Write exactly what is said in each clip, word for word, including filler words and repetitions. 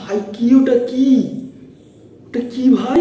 ভাই কি ওটা কি ওটা কি ভাই?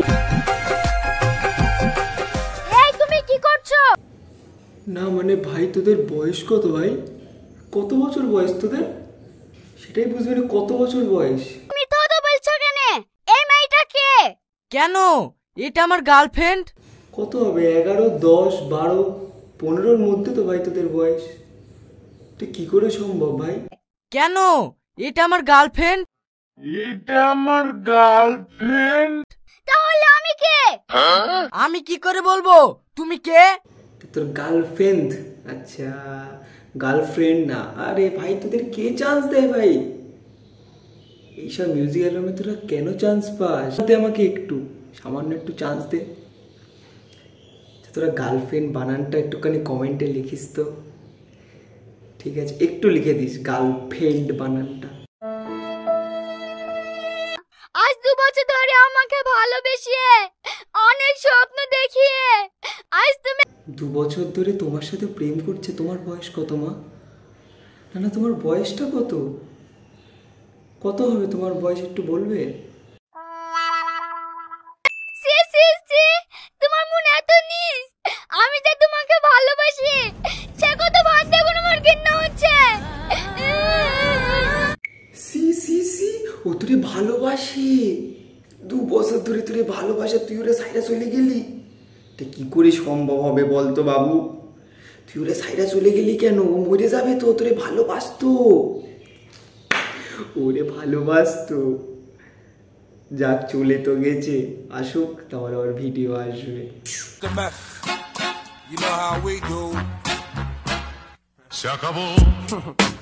এই তুমি কি করছো? না মানে ভাই তোদের বয়স কত ভাই? কত বছর বয়স তোদের? সেটাই বুঝবি না, কত বছর বয়স? তুমি তো তো বলছো কেন? এই মেয়েটা কে? কেন? এটা আমার গার্লফ্রেন্ড। কত হবে? এগারো, দশ, বারো, পনেরোর মধ্যে তো ভাই তোদের বয়স। তুই কি করে সম্ভব ভাই? কেন? এটা আমার গার্লফ্রেন্ড। এটা আমার গার্লফ্রেন্ড। তাহলে আমি কে? আমি কি করে বলবো তুমি কে? তোর গার্লফ্রেন্ড? আচ্ছা, গার্লফ্রেন্ড না। আরে ভাই তোদের কে চান্স দেয় ভাই? এইসব মিউজিক অ্যালবামে তোরা কেন চান্স পাস? দে আমাকে একটু, সামান্য একটু চান্স দে। তোরা গার্লফ্রেন্ড বানানটা একটুখানি কমেন্টে লিখিস তো, ঠিক আছে? একটু লিখে দিস গার্লফ্রেন্ড বানানটা। আজ দু বছর ধরে আমাকে ভালোবেসে অনেক স্বপ্ন দেখিয়ে আজ তুমি দু বছর ধরে তোমার সাথে প্রেম করছে। তোমার বয়স কত মা? না না, তোমার বয়সটা কত? কত হবে তোমার বয়স, একটু বলবে? সি সি সি তোমার মন এত নিস। আমি যে তোমাকে ভালোবাসি সে কথা ভাবতে কোনো আমার ঘৃণা হচ্ছে। সি সি সি ও তোরে ভালোবাসে? দু বছর ধরে তোরে ভালোবাসে, তুই ওরে সাইডা চলে গেলি? এটা কি করে সম্ভব হবে বলতো বাবু? তুই ওরে সাইডা চলে গেলি কেন? ও মরে যাবে তো, তোরে ভালোবাসতো, ওরে ভালোবাসতো। যাক, চলে তো গেছে, আসুক, তারপর আবার ভিডিও আসবে। You know how we do. Se acabó.